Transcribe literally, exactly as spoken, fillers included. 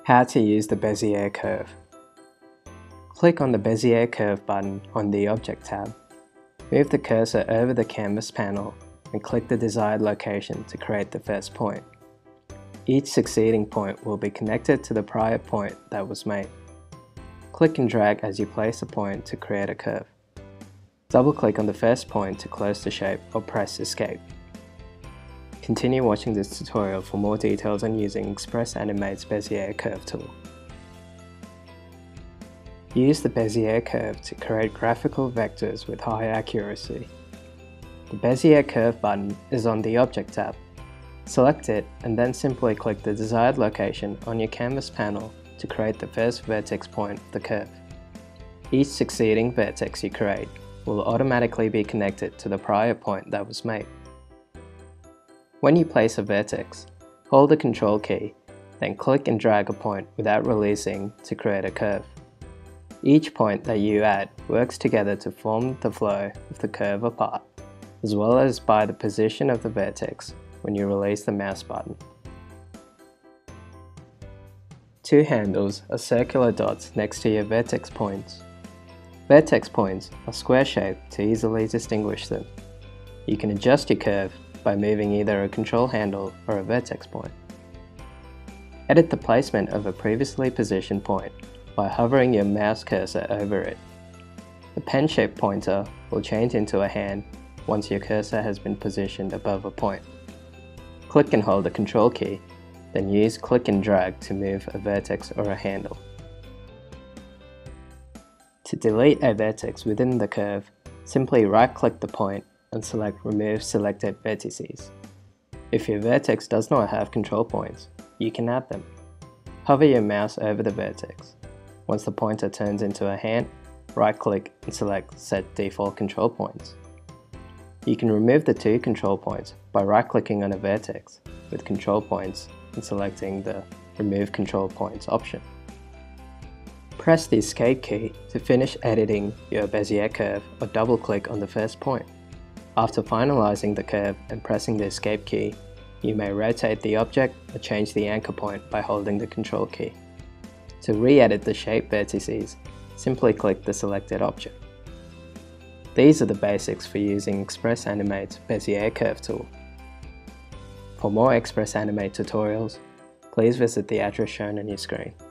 How to use the Bezier Curve. Click on the Bezier Curve button on the Object tab. Move the cursor over the canvas panel and click the desired location to create the first point. Each succeeding point will be connected to the prior point that was made. Click and drag as you place a point to create a curve. Double-click on the first point to close the shape or press Escape. Continue watching this tutorial for more details on using Express Animate's Bezier Curve tool. Use the Bezier Curve to create graphical vectors with high accuracy. The Bezier Curve button is on the Object tab. Select it and then simply click the desired location on your canvas panel to create the first vertex point of the curve. Each succeeding vertex you create will automatically be connected to the prior point that was made. When you place a vertex, hold the Control key, then click and drag a point without releasing to create a curve. Each point that you add works together to form the flow of the curve apart, as well as by the position of the vertex when you release the mouse button. Two handles are circular dots next to your vertex points. Vertex points are square-shaped to easily distinguish them. You can adjust your curve by moving either a control handle or a vertex point. Edit the placement of a previously positioned point by hovering your mouse cursor over it. The pen-shaped pointer will change into a hand once your cursor has been positioned above a point. Click and hold the Control key, then use click and drag to move a vertex or a handle. To delete a vertex within the curve, simply right-click the point and select Remove Selected Vertices. If your vertex does not have control points, you can add them. Hover your mouse over the vertex. Once the pointer turns into a hand, right-click and select Set Default Control Points. You can remove the two control points by right-clicking on a vertex with control points and selecting the Remove Control Points option. Press the Escape key to finish editing your Bezier curve or double-click on the first point. After finalizing the curve and pressing the Escape key, you may rotate the object or change the anchor point by holding the Control key. To re-edit the shape vertices, simply click the selected object. These are the basics for using Express Animate's Bezier Curve tool. For more Express Animate tutorials, please visit the address shown on your screen.